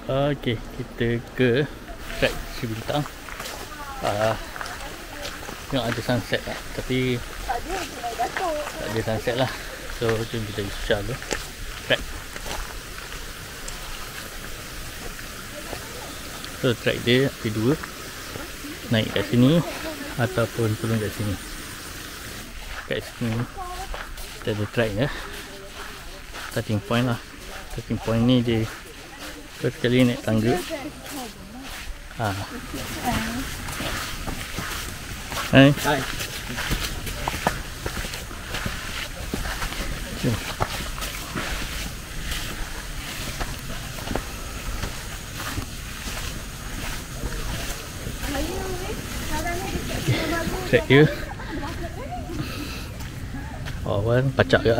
Okey, kita ke trek Sri Bintang. Tengok ada sunset lah, tapi tak ada sunset lah. So jom kita share dulu trek. So trek dia ada dua, naik kat sini ataupun turun kat sini. Kat sini kita ada trek ya, starting point lah. Starting point ni dia first kali naik tangga. Hai. Hai. Trek dia awal pacak ke.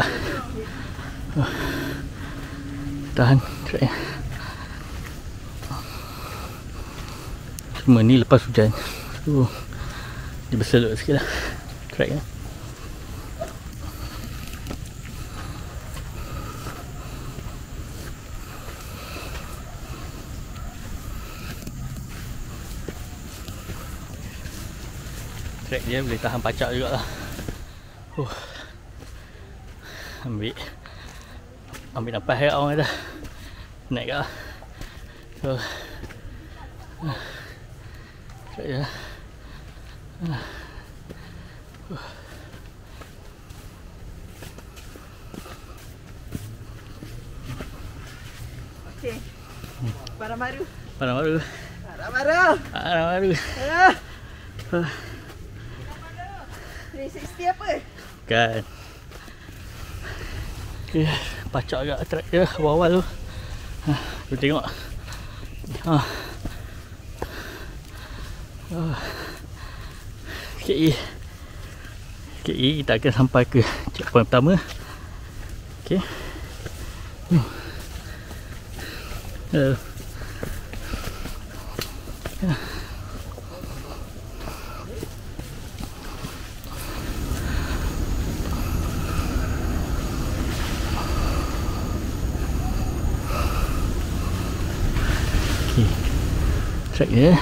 Tahan trek. Semua ni lepas hujan, so dia berseluk sikit lah trek ni. Trek dia boleh tahan pacak jugalah. Ambil nafas air orang kata. Naik ke lah. So trek dia. Okey. Barang baru. Barang baru. Barang baru. Barang baru. 360 apa? Kan. Okay, pacak agak trek dia awal-awal tu. Tu tengok. Sikit lagi kita akan sampai ke checkpoint pertama. Okay. Trek dia.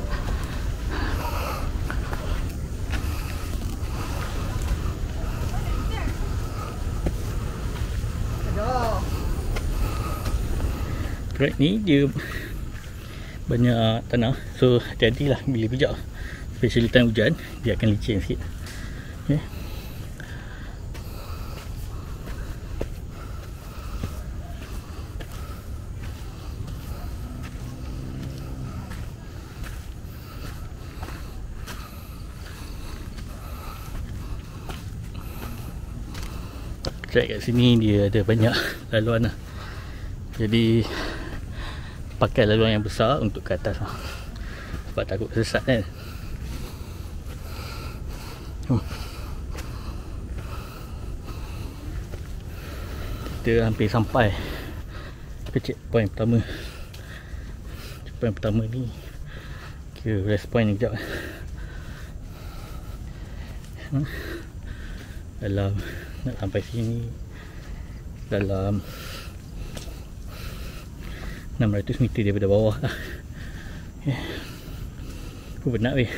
Trek ni dia banyak tanah, so hati-hatilah bila pijak, especially time hujan dia akan licin sikit. Okay. Trek kat sini dia ada banyak laluan lah. Jadi pakai laluan yang besar untuk ke atas lah, sebab takut sesat kan. Kita hampir sampai ke checkpoint pertama. Checkpoint pertama ni ke rest point ni kejap. Dalam nak sampai sini dalam 600 meter daripada bawah lah. Okay. Aku penat weh.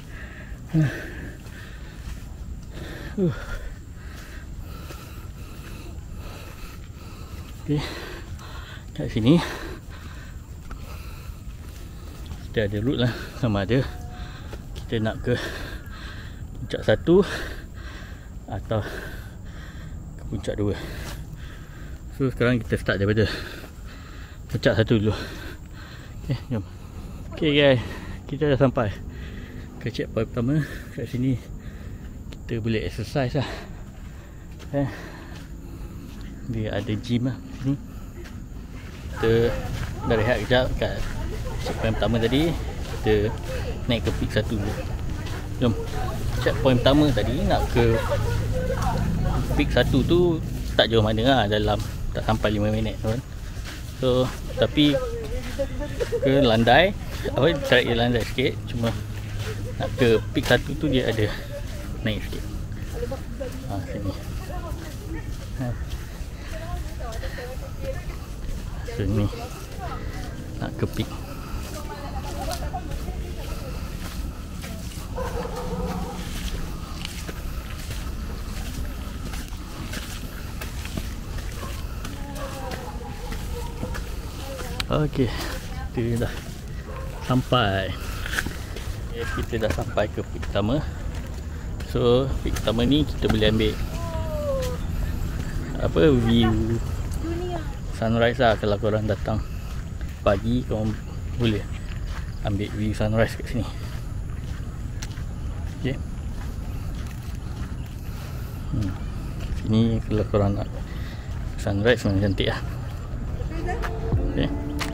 Okay. Kat sini kita ada route lah, sama ada kita nak ke puncak 1 atau ke puncak 2. So sekarang kita start daripada puncak 1 dulu. Okay, jom. Okay guys, kita dah sampai ke checkpoint pertama. Kat sini kita boleh exercise lah. Dia ada gym lah sini. Kita dah rehat kejap kat checkpoint pertama tadi. Kita naik ke peak 1 dulu. Jom. Checkpoint pertama tadi nak ke peak 1 tu tak jauh mana lah, dalam tak sampai 5 minit kan. So tapi ke landai, track dia landai sikit, cuma nak ke peak 1 tu dia ada naik sikit. Sini. So ni nak ke peak. Okey, kita dah sampai. Yes, kita dah sampai ke peak pertama. So, peak pertama ni kita boleh ambil apa, view sunrise lah. Kalau korang datang pagi, korang boleh ambil view sunrise kat sini. Okey. Sini kalau korang nak sunrise memang cantik lah. Okey.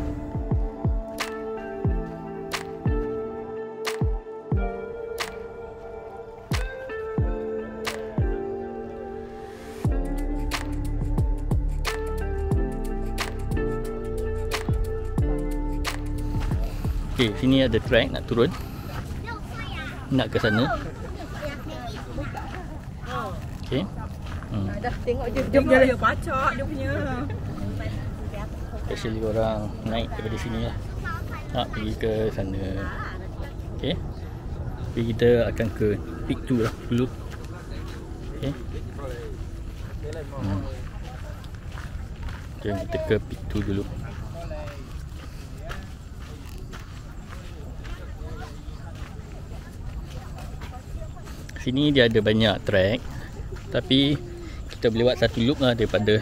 Okey, sini ada track nak turun. Nak ke sana. Okey. Dah tengok dia punya pacak dia punya. Actually orang naik daripada sini lah, nak pergi ke sana. Okey. Jadi kita akan ke peak 2 lah dulu. Okey. Jom kita ke peak 2 dulu. Sini dia ada banyak track, tapi kita boleh buat satu loop lah daripada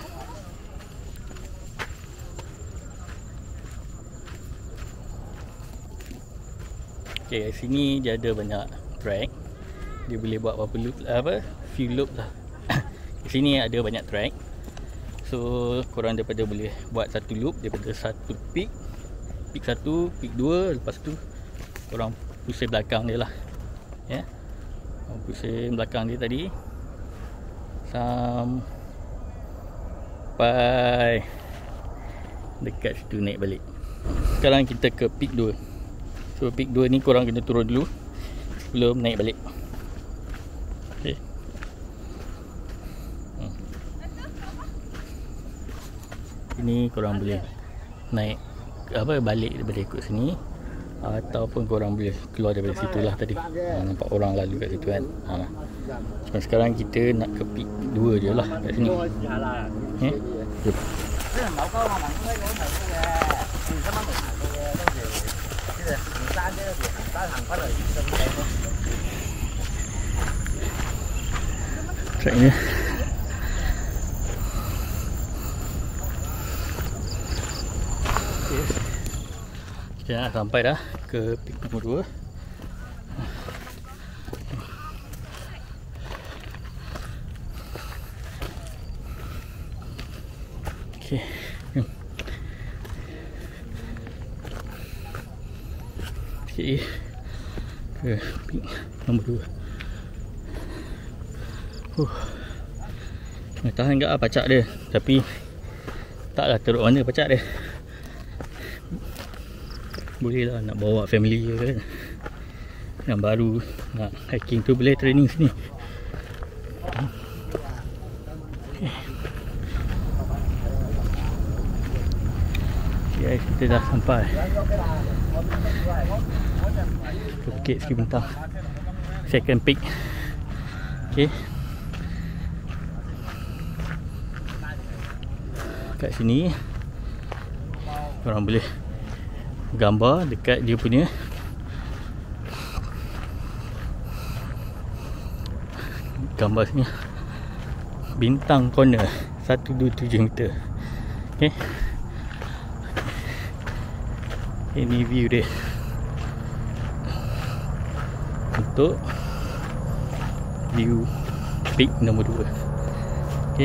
okay, sini dia ada banyak track. Dia boleh buat berapa loop lah, few loop lah. Sini ada banyak track, so korang daripada boleh buat satu loop daripada satu peak 1, peak 2, lepas tu korang pusing belakang dia lah, ya. Pusing belakang dia tadi sampai dekat situ, naik balik. Sekarang kita ke peak 2. So peak 2 ni korang kena turun dulu sebelum naik balik. Okay. Ini korang boleh naik balik daripada ikut sini, ataupun korang boleh keluar daripada situ lah tadi. Nampak orang lalu kat situ kan. Cuma sekarang kita nak ke peak 2 je lah kat sini. Okay. Jom. Track ni. Kita nak sampai dah ke peak nombor 2. Okey, jom. Okey, ke peak nombor 2. Nak tahan ke pacak dia, tapi taklah teruk mana pacak dia. Boleh lah nak bawa family ke kan, yang baru nak hiking tu boleh training sini. Okay, kita dah sampai ke Bukit Ski Bintang, second peak. Okay, kat sini korang boleh gambar dekat dia punya gambar sini, bintang corner 127 meter. Okay, ini view dia untuk view peak nombor 2. Okay,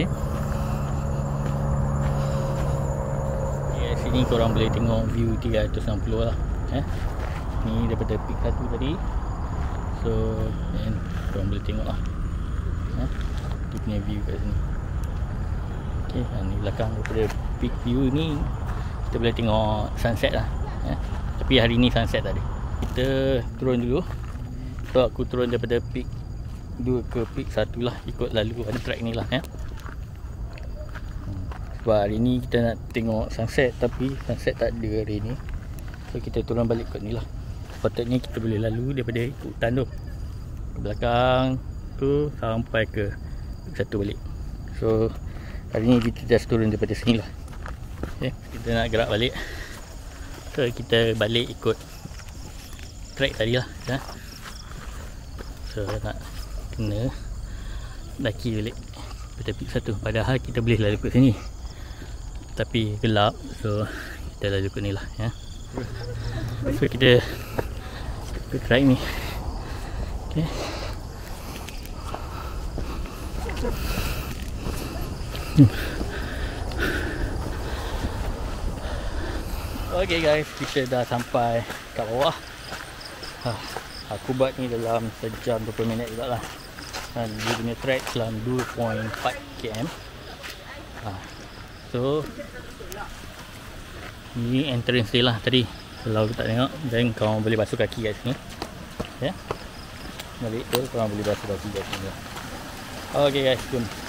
sini korang boleh tengok view 360 lah. Ni daripada peak 1 tadi. So korang boleh tengok lah dia punya view kat sini. Okay, ni belakang daripada peak view ni kita boleh tengok sunset lah. Tapi hari ni sunset tadi. Kita turun dulu. So aku turun daripada peak 2 ke peak 1 lah, ikut lalu ada track ni lah. Sebab hari ni kita nak tengok sunset, tapi sunset tak ada hari ni. So kita turun balik kot ni lah. Sepatutnya kita boleh lalu daripada hutan tu ke belakang tu sampai ke satu balik. So hari ni kita just turun daripada sini lah. Okay, kita nak gerak balik. So kita balik ikut track tadi lah ya. So nak kena daki balik ke tepi satu. Padahal kita boleh lalu kat sini, tapi gelap, so kita lalu kat ni lah ya. So kita ke track ni. Okay. Okay guys, kita dah sampai kat bawah. Aku buat ni dalam sejam 20 minit juga lah. Dan dia punya track dalam 2.4 km. So ni entrance dia lah tadi. Kalau tak tengok, dan korang boleh basuh kaki kat sini ya. Balik tu korang boleh basuh kaki kat sini. Okay guys, jom